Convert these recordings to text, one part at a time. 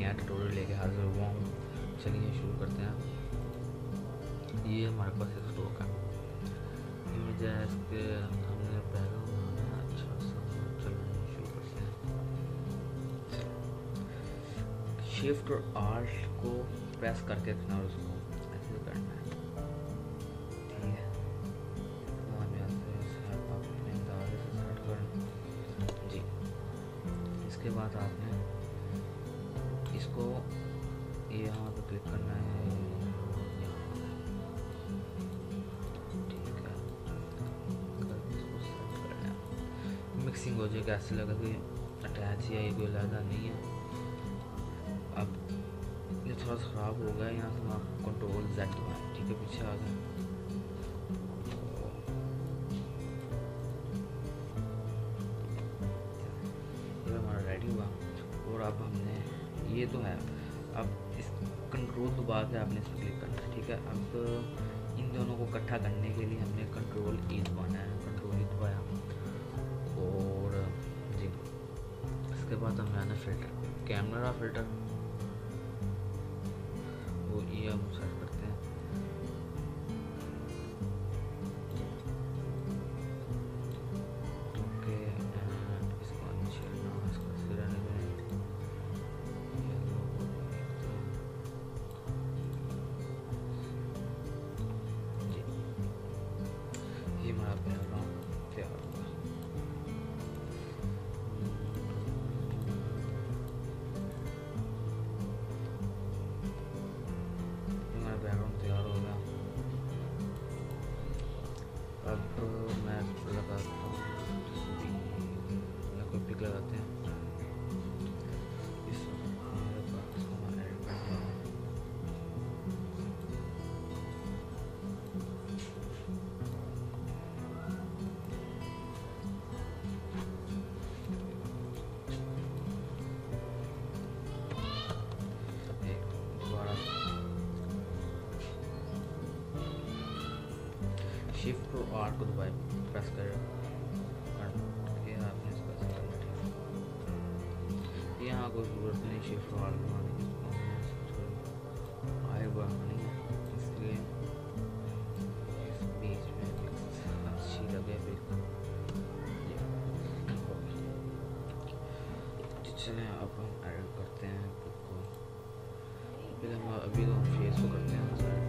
नया ट्यूटोरियल लेके हाजिर हुआ हूँ। चलिए शुरू करते हैं। ये हमारे पास एक स्टॉक है, इमेज है, इसके हमने बैकग्राउंड बनाना है। अच्छा सा चलिए शुरू करते हैं। शिफ्ट और आल्ट को प्रेस करके रखना और उसको ऐसे करना है, ठीक है। अपने अंदाजे से सेट कर जी। इसके बाद आपने इसको यहाँ पे क्लिक करना है, ठीक है। इसको सेट करना है, मिक्सिंग हो जाएगा, ऐसे लगा कि अटैच या ये कोई लगा नहीं है। अब ये थोड़ा सा ख़राब हो गया, यहाँ से आप कंट्रोल Z दबाएं, ठीक है, पीछे आ गए। ये हमारा रेडी हुआ। और अब हमने ये तो है, अब इस कंट्रोल दबा के आपने इस पर क्लिक करना है, ठीक है। अब इन दोनों को इकट्ठा करने के लिए हमने कंट्रोल E दबाना है, कंट्रोल E दबाया और जी। इसके बाद हमें आना फिल्टर, कैमरा फिल्टर, वो ये हम सेट करते हैं। ओके, इसको नीचे ना, इसको सिरा नहीं जी। ये हमारा बैकग्राउंड तैयार होगा। बैकग्राउंड तैयार हो गया। अब मैं लगाता हूँ, या कोई पिक लगाते हैं। इस मेरे पास हमारा ऐड करता हूँ। शिफ्ट और R को दबाए प्रेस कर आपने इसका यहाँ कोई जरूरत नहीं शिफ्ट और R दबाने की, आए बढ़ानी है, इसलिए इस बीच में अच्छी लगे चलें। अब हम एडिट करते हैं को, अभी तो हम फेस को करते हैं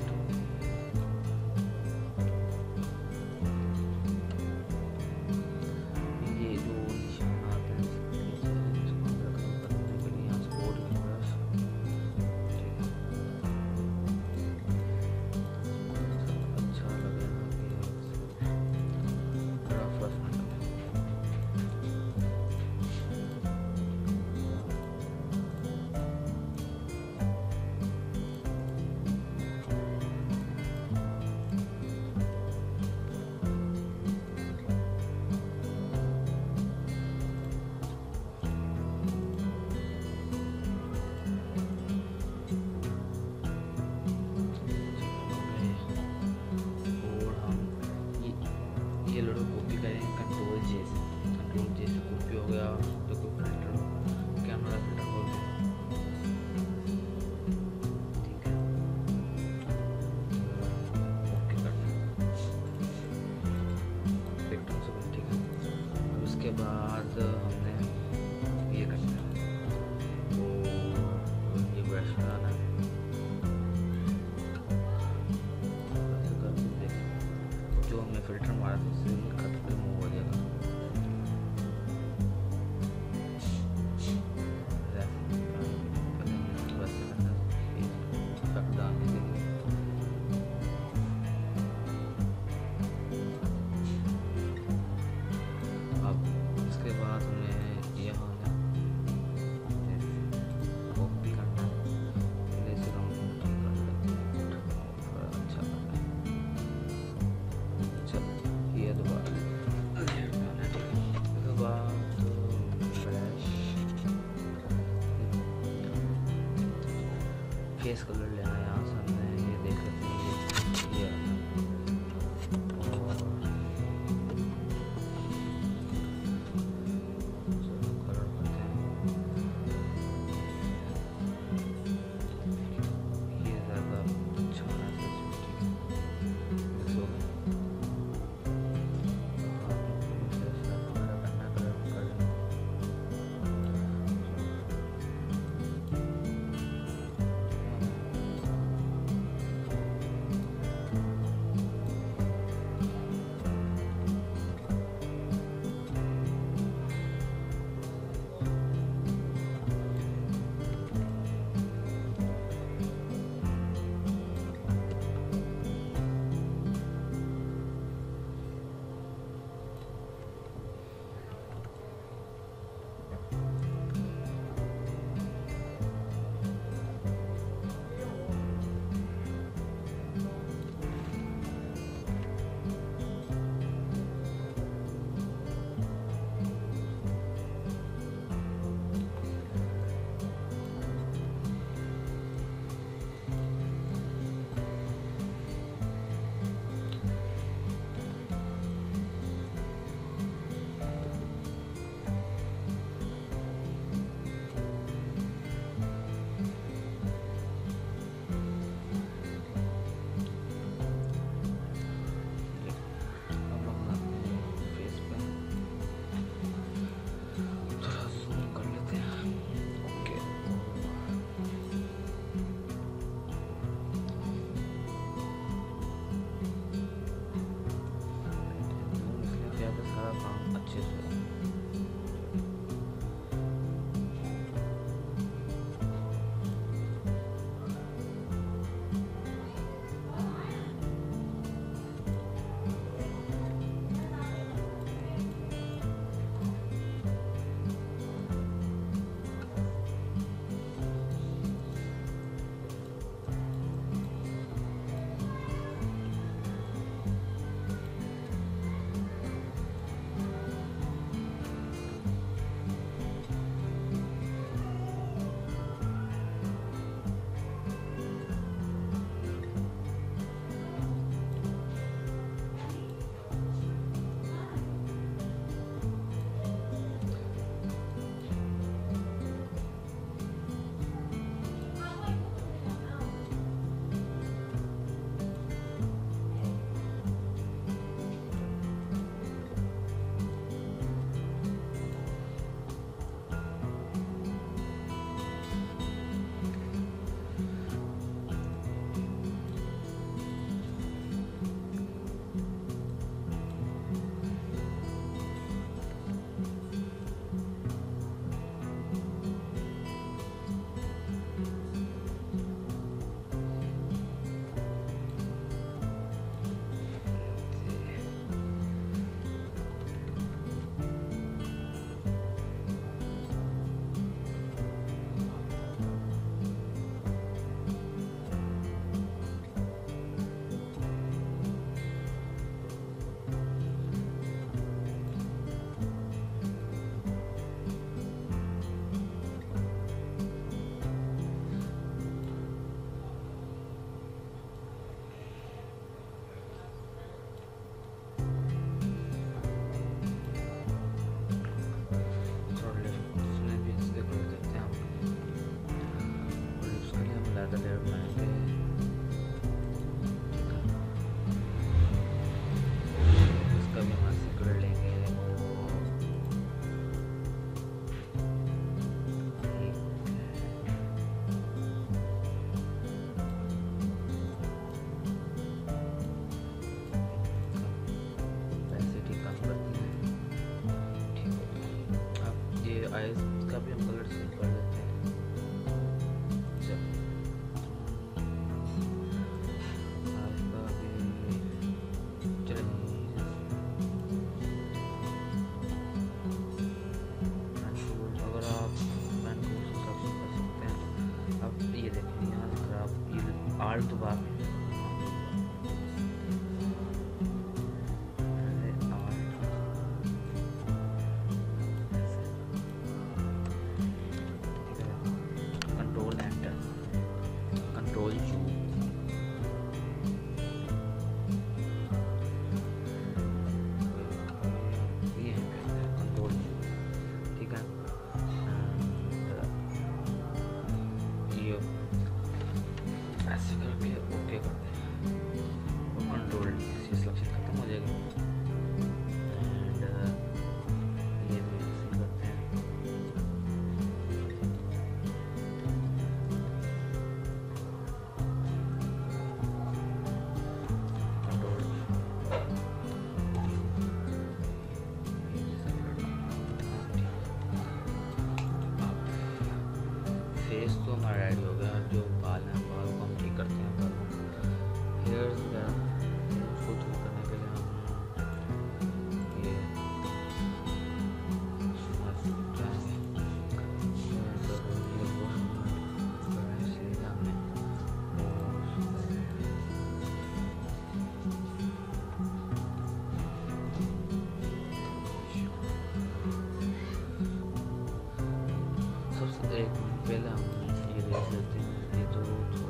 ये लड़ो कॉपी करें कंट्रोल जे से कॉपी हो गया। तो कोई फिल्टर कैमरा फिल्टर हो गया, ठीक है। ओके करना पिक्चर से, ठीक है। उसके बाद हमने ये करना है, तो ये ब्रश बनाना है, जो हमने फिल्टर मारा था उससे खत्म हो जाएगा। अब इसके बाद हमने अच्छे से। आइस का भी हम कलर चेंज कर देते हैं। अगर आप पेन को उस हिसाब से कर सकते हैं। अब ये देखिए यहाँ अगर आप ये आल दबा के ऐसे करके ओके कर दें और कंट्रोल सिलेक्शन खत्म हो जाएगा। एंड ये भी ऐसे करते हैं। कंट्रोल फेस तो हमारा रेडी हो गया। जो बाल हैं बाल को हम ठीक करते हैं। बाल को हेयर्स उसको ठीक करने के लिए हम ये सबसे एक मिनट पहले हम ये देख लेते हैं। ये तो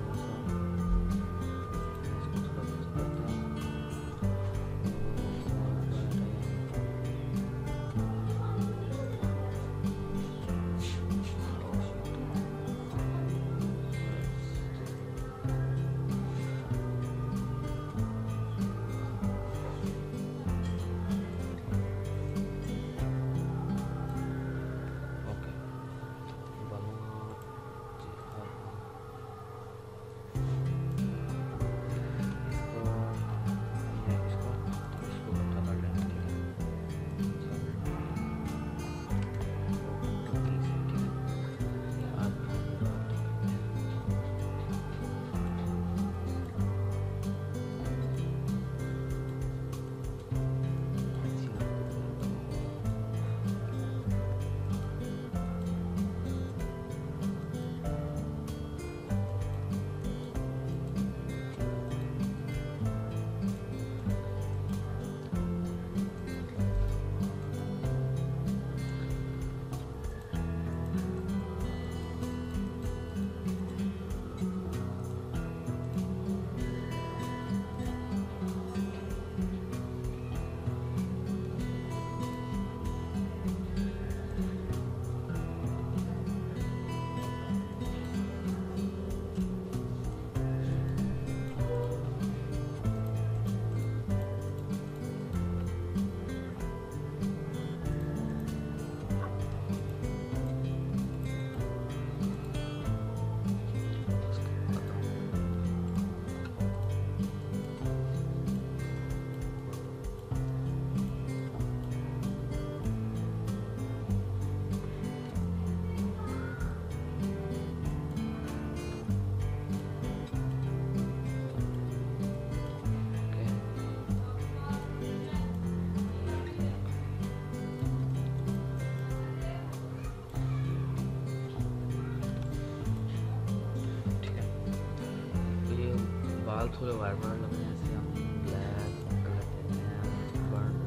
थोड़े वाइट वाइट लग रहे हैं, ऐसे हम ब्लैक कलर देते हैं।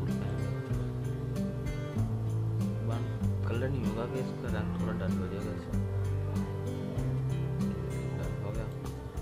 बर्न कलर नहीं होगा कि इसका रंग थोड़ा डल हो जाएगा, ऐसे डल हो गया।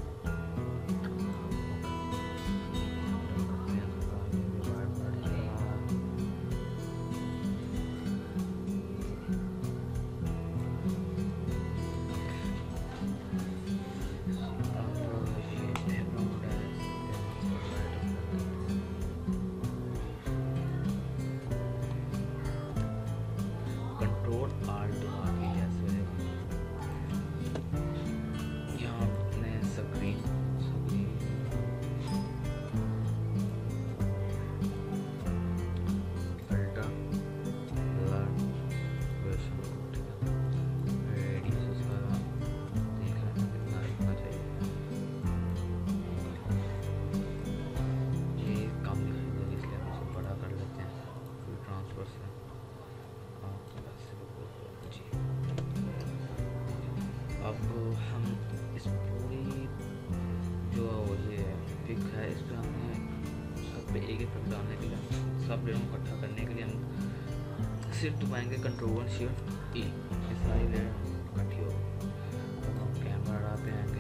अब हम इस पूरी जो ये पिक है, इस पर हमने सब पे एक एक पक डालने के लिए, सब लेयरों को इकट्ठा करने के लिए हम सिर्फ दबाएंगे कंट्रोल शिफ्ट ई, ये सारी लेयर इकट्ठी हो। तो हम कैमरा पे आएंगे,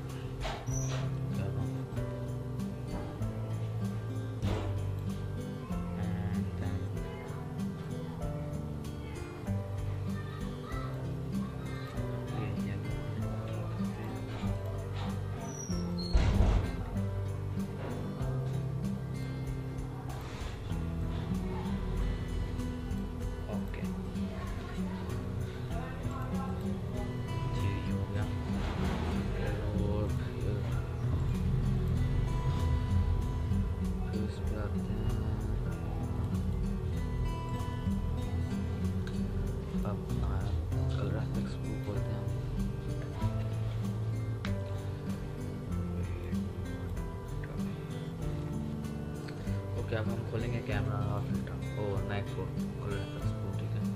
अब हम खोलेंगे कैमरा और फिल्टर और नेक्स्ट एक्सपोर्ट, ठीक है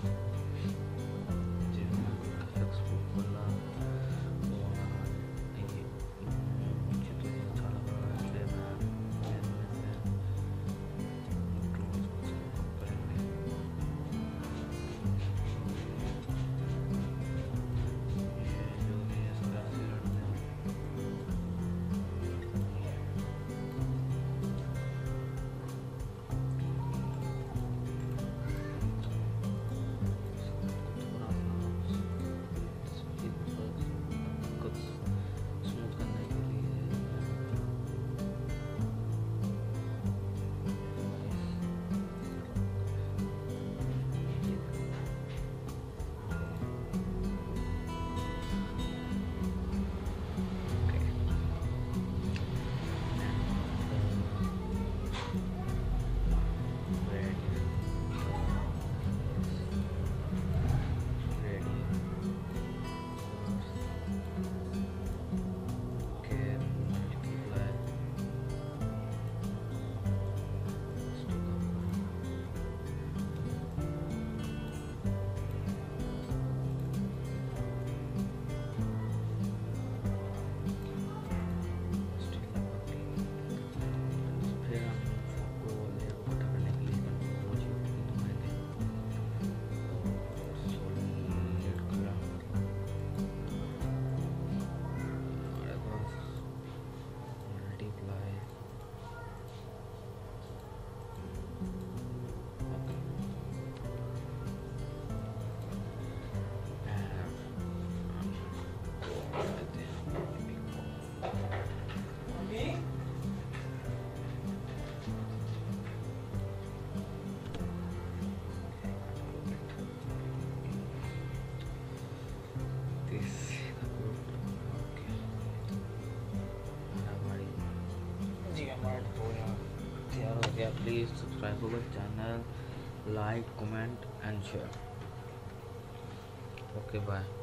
जी, एक्सपोर्ट खोला और ये मुझे तो ये अच्छा लग रहा है, इसलिए please subscribe our channel, like, comment and share. Okay, bye.